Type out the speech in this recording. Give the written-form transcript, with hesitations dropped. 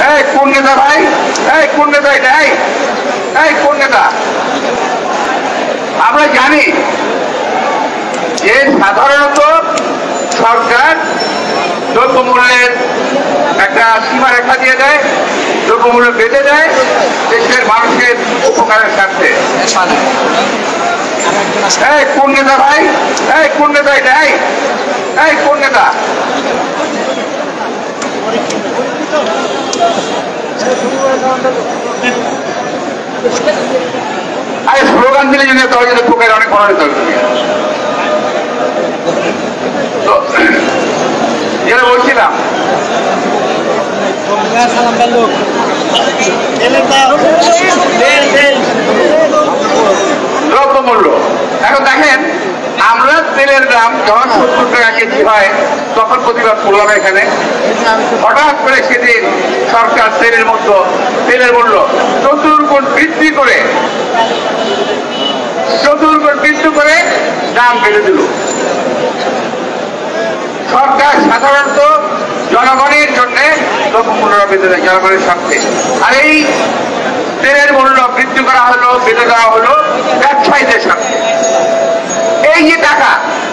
এই কোন নেতা ভাই? এই কোন নেতা? এটা এই কোন নেতা? আমরা জানি যে সাধারণত সরকার দ্রব্যমূল্যের একটা সীমারেখা দিয়ে দেয়, দ্রব্যমূল্য বেঁধে দেয় দেশের মানুষের উপকারের স্বার্থে। এই কোন নেতা ভাই? এই কোন নেতা? এটা এই কোন নেতা? আরে স্লোগান দিলে যদি তবে যদি পোকের অনেক বড় হতে হবে। তো যেটা বলছিলাম দ্রব্যমূল্য এখন দেখেন, আমরা তেলের দাম যখন 70 টাকা কেজি হয় তখন প্রতিবাদ করলাম এখানে। হঠাৎ করে সেদিন সরকার তেলের মূল্য 4 গুণ বৃদ্ধি করে দাম বেড়ে দিল। সরকার সাধারণত জনগণের জন্য দ্রব্যমূল্য বেঁধে দেয়, জনগণের স্বার্থে। আর এই তেলের মূল্য বৃদ্ধি করা হলো, বেঁধে দেওয়া হলো ব্যবসায়ীদের স্বার্থে। এই যে টাকা